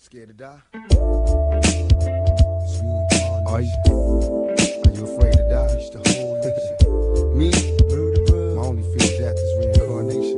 Scared to die? Are you afraid to die? Reach the whole nation. Me? My only fear of death is reincarnation.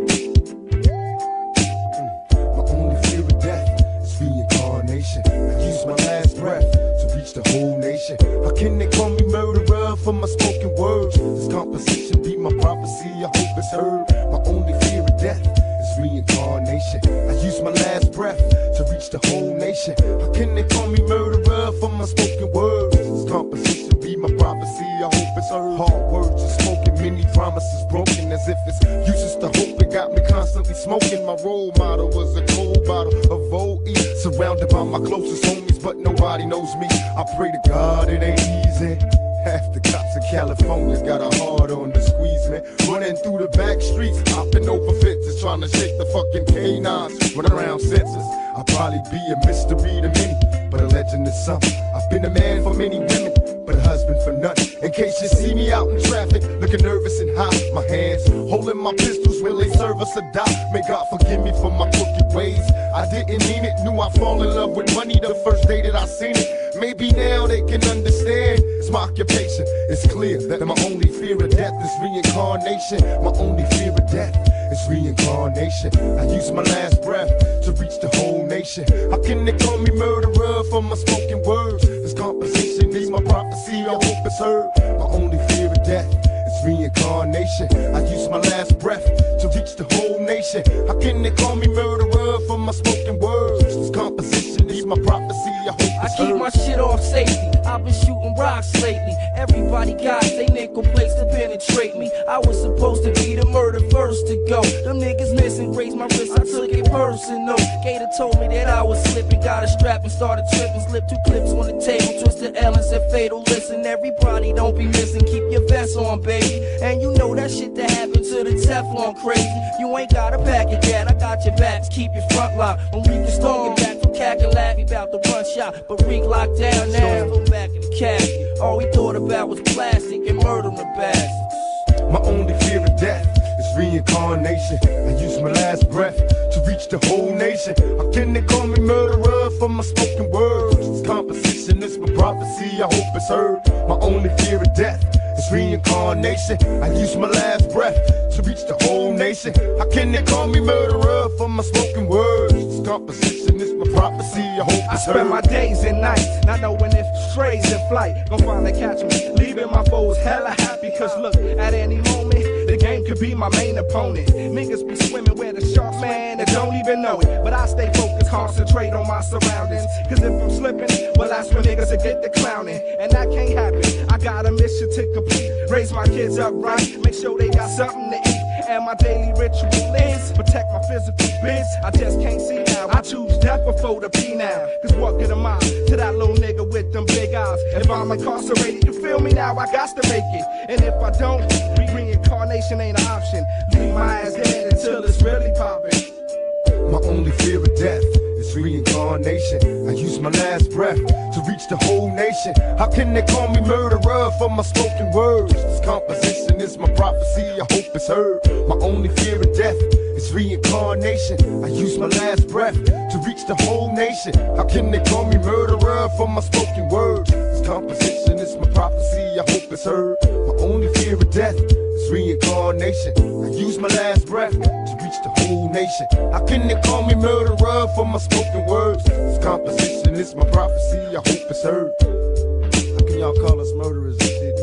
My only fear of death is reincarnation. I use my last breath to reach the whole nation. How can they call me murderer for my spoken words? This composition be my prophecy, I hope it's heard. My only fear of death is reincarnation. I use my last breath to reach the whole nation. How can they call me murderer for my spoken words? This composition be my prophecy, I hope it's heard. Hard words are spoken, many promises broken, as if it's useless to hope. It got me constantly smoking. My role model was a cold bottle of OE, surrounded by my closest homies, but nobody knows me. I pray to God it ain't easy. Half the cops in California got a hard on to squeeze me. Running through the back streets, hopping over fences, trying to shake the fucking canines. Running around senses, I'll probably be a mystery to many, but a legend is something. I've been a man for many women, but a husband for none. In case you see me out in traffic, looking nervous and hot, my hands holding my pistols, will they serve us or die? May God forgive me for my crooked ways. I didn't mean it, knew I'd fall in love with money the first day that I seen it. Maybe now they can understand. It's my occupation. It's clear that my only fear of death is reincarnation. My only fear of death is reincarnation. I use my last breath to reach the whole nation. How can they call me murderer for my spoken words? This composition is my prophecy, I hope it's heard. My only fear of death is reincarnation. I use my last breath to reach the whole nation. How can they call me murderer for my spoken words? This composition is my prophecy, I hope it's heard. I keep my shit off safety. I've been shooting rocks lately. Everybody got they nickel plates to penetrate me. I was supposed to be the murder first to go. Them niggas missing, raised my wrist, I took it personal. Gator told me that I was slipping, got a strap and started tripping. Slipped 2 clips on the table, twisted L and said fatal. Listen, everybody don't be missing, keep your vest on, baby. And you know that shit that happened to the Teflon crazy. You ain't gotta pack it yet, I got your back, keep your front lock. When we can storm back from Cackalack, he bout to run shot, but Reek locked down now. Go back in the casket. All we thought about was plastic and murdering bastards. My only fear of death is reincarnation. I use my last breath to reach the whole nation. How can they call me murderer for my spoken words? This composition is my prophecy, I hope it's heard. My only fear of death is reincarnation. I use my last breath to reach the whole nation. How can they call me murderer for my spoken words? This composition is my prophecy, I hope it's heard. I spend my days and nights not knowing if strays in flight gon' finally catch me, leaving my foes hella happy. Cause look, at any moment the game could be my main opponent. Niggas be swimming where the sharks, man, they don't even know it. But I stay focused, concentrate on my surroundings. Cause if I'm slipping, well that's when niggas will get the clowning. And that can't happen, I got a mission to complete. Raise my kids up right, make sure they got something to eat. And my daily ritual is protect my physical biz. I just can't see how I choose death before the P now. Cause what good am I to that little nigga with them big eyes? If I'm incarcerated, you feel me now, I got to make it. And if I don't, reincarnation ain't an option. Leave my ass dead until it's really popping. My only fear of death is reincarnation. I use my last breath to reach the whole nation. How can they call me murderer for my spoken words? This composition is my prophecy, I hope it's heard. My only fear of death is reincarnation. I use my last breath to reach the whole nation. How can they call me murderer for my spoken words? This composition is my prophecy, I hope it's heard. My only fear of death is reincarnation. I use my last breath to reach the whole nation. How can they call me murderer for my spoken words? This composition is my prophecy, I hope it's heard. How can y'all call us murderers and shit?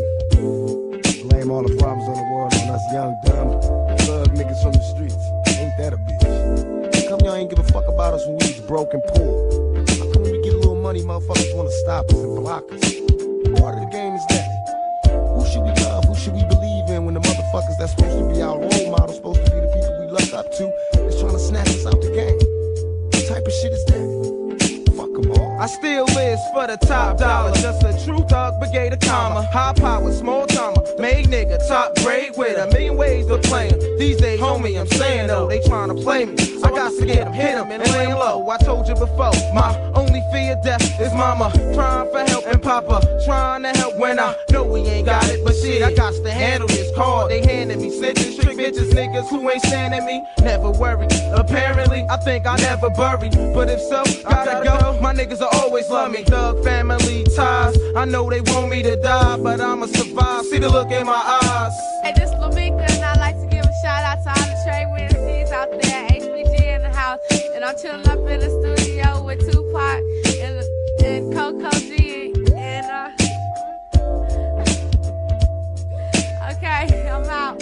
Blame all the problems on the world on us young, dumb, thug niggas from the streets. Ain't that a bitch? How come y'all ain't give a fuck about us when we was broke and poor? How come when we get a little money, motherfuckers wanna stop us and block us? Part of the game is that. Who should we love? Who should we believe in when the motherfuckers that's supposed to be our role model, supposed to be the people we look up to, is trying to snatch us out the game? What type of shit is that? Fuck them all. I still live for the top dollar, just a true thug, brigade of comma. High power, small timer, made nigga, top grade with a million ways to play him. These days, homie, I'm saying though, they trying to play me. So I got to get him, hit him, and lay him low. I told you before, my only fear of death is mama trying for help and papa trying to help when I know we ain't got it. But shit, I got to handle this card. They handed me snitches, trick bitches, niggas who ain't standing me. Never worry, apparently, I think I never bury. But if so, gotta go. my niggas will always love me. Thug family ties, I know they want me to die, but I'ma survive. See the look in my eyes. Hey, this Lamika, and I'd like to give a shout out to all the trade winners out there. HBG in the house, and I'm chilling up in the studio with Tupac and Coco G. And okay, I'm out.